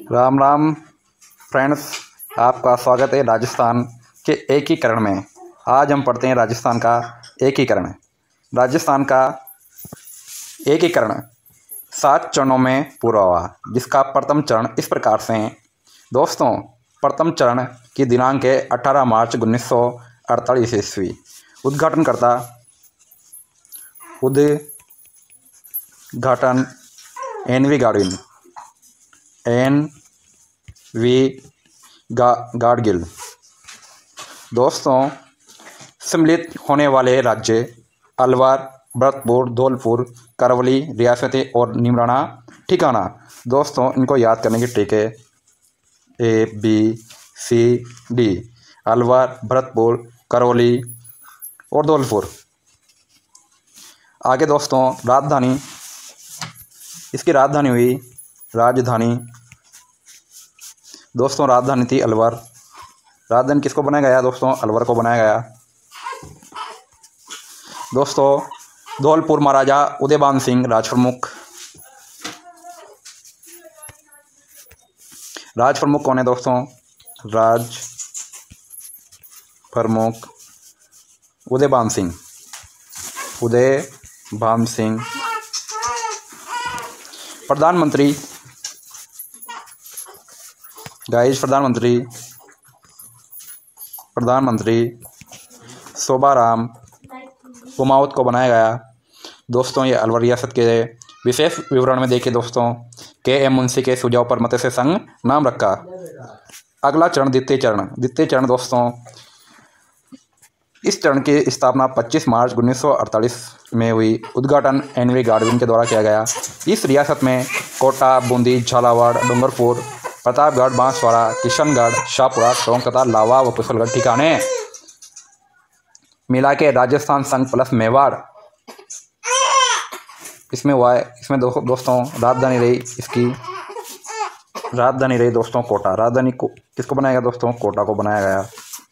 Ram Ram friends, आपका स्वागत है राजस्थान के एकीकरण में। आज हम पढ़ते हैं राजस्थान का एकीकरण। राजस्थान का एकीकरण 7 चरणों में पूरा हुआ, जिसका प्रथम चरण इस प्रकार से है। दोस्तों, प्रथम चरण की दिनांक है 18 मार्च 1948 ईस्वी। उद्घाटन एन.वी. गाडगिल। दोस्तों, सम्मिलित होने वाले राज्य अलवर, भरतपुर, धौलपुर, करौली रियासतें और निमराना ठिकाना। दोस्तों, इनको याद करने की ट्रिक है ABCD: अलवर, भरतपुर, करौली और धौलपुर। आगे दोस्तों, राजधानी, इसकी राजधानी हुई दोस्तों राजधानी थी अलवर। राजधानी किसको बनाया गया दोस्तों? अलवर को बनाया गया। दोस्तों, धौलपुर महाराजा उदयभान सिंह राजप्रमुख कौन है दोस्तों? राजप्रमुख उदयभान सिंह। प्रधानमंत्री शोभाराम कुमावत को बनाया गया। दोस्तों, ये अलवर रियासत के विशेष विवरण में देखिए दोस्तों। KM मुंशी के सुझाव पर मत से संघ नाम रखा। अगला चरण द्वितीय चरण दोस्तों, इस चरण की स्थापना 25 मार्च 1948 में हुई। उद्घाटन N.V. गाडगिल के द्वारा किया गया। इस रियासत में कोटा, बूंदी, झालावाड़, डूंगरपुर, प्रतापगढ़, बांसवाड़ा, किशनगढ़, शाहपुरा, टोंक तथा लावा व कुशलगढ़ ठिकाने मिला के राजस्थान संघ प्लस मेवाड़ इसमें हुआ है। इसमें दोस्तों राजधानी रही दोस्तों कोटा। राजधानी को किसको बनाया गया दोस्तों? कोटा को बनाया गया।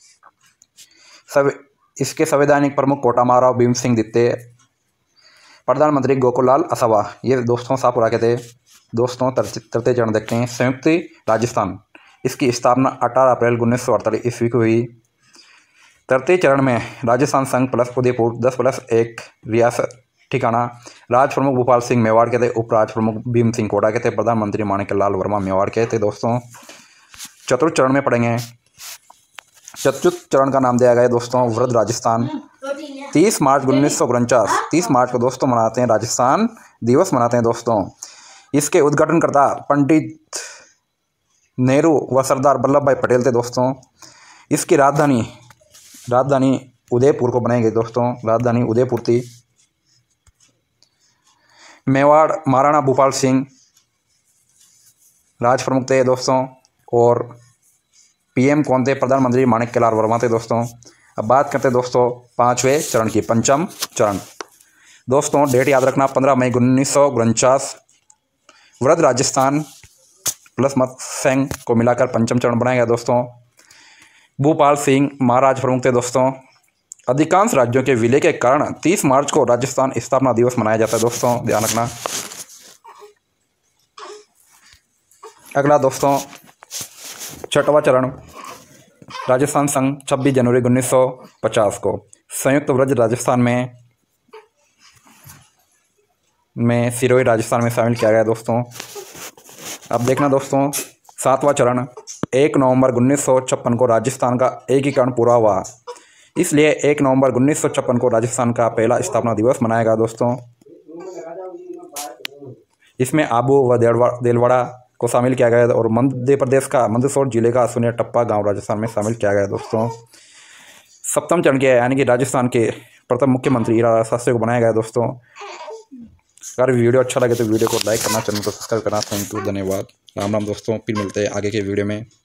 इसके संवैधानिक प्रमुख कोटा महाराव भीम सिंह द्वितीय, प्रधानमंत्री गोकुललाल आसवा, ये दोस्तों शाहपुरा के थे। दोस्तों, तृतीय चरण देखते हैं। संयुक्त राजस्थान, इसकी स्थापना 18 अप्रैल 1948 ईस्वी को हुई। तृतीय चरण में राजस्थान संघ प्लस उदयपुर 10+1 रियासत ठिकाना। राज प्रमुख भूपाल सिंह मेवाड़ के थे। उपराज प्रमुख भीम सिंह कोटा के थे। प्रधानमंत्री माणिक्यलाल वर्मा मेवाड़ के थे। दोस्तों, चतुर्थ चरण में पढ़ेंगे। चतुर्थ चरण का नाम दिया गया दोस्तों वृद्ध राजस्थान। 30 मार्च 1949, 30 मार्च को दोस्तों मनाते हैं राजस्थान दिवस मनाते हैं दोस्तों। इसके उद्घाटनकर्ता पंडित नेहरू व सरदार वल्लभ भाई पटेल थे दोस्तों। इसकी राजधानी उदयपुर को बनाई गई दोस्तों। राजधानी उदयपुर थी। मेवाड़ महाराणा भूपाल सिंह राज प्रमुख थे दोस्तों। और PM कौन थे? प्रधानमंत्री माणिक्यलाल वर्मा थे दोस्तों। अब बात करते हैं दोस्तों पांचवें चरण की, पंचम चरण। दोस्तों, डेट याद रखना, 15 मई 1949। वृद्ध राजस्थान प्लस मत संघ को मिलाकर पंचम चरण बनाया गया दोस्तों। भूपाल सिंह महाराज प्रमुख थे दोस्तों। अधिकांश राज्यों के विलय के कारण 30 मार्च को राजस्थान स्थापना दिवस मनाया जाता है दोस्तों, ध्यान रखना। अगला दोस्तों छठवां चरण, राजस्थान संघ 26 जनवरी 1950 को संयुक्त वृद्ध राजस्थान में सिरोही राजस्थान में शामिल किया गया दोस्तों। अब देखना दोस्तों सातवां चरण, 1 नवंबर 1956 को राजस्थान का एकीकरण पूरा हुआ। इसलिए 1 नवंबर 1956 को राजस्थान का पहला स्थापना दिवस मनाया गया दोस्तों। इसमें आबू व देलवाड़ा को शामिल किया गया और मध्य प्रदेश का मंदसौर जिले का सुनिया टप्पा गांव राजस्थान में शामिल किया गया दोस्तों। सप्तम चरण के यानी कि राजस्थान के प्रथम मुख्यमंत्री हीरा लाल शास्त्री को बनाया गया दोस्तों। अगर वीडियो अच्छा लगे तो वीडियो को लाइक करना, चैनल को सब्सक्राइब करना। थैंक यू, धन्यवाद। राम राम दोस्तों, फिर मिलते हैं आगे के वीडियो में।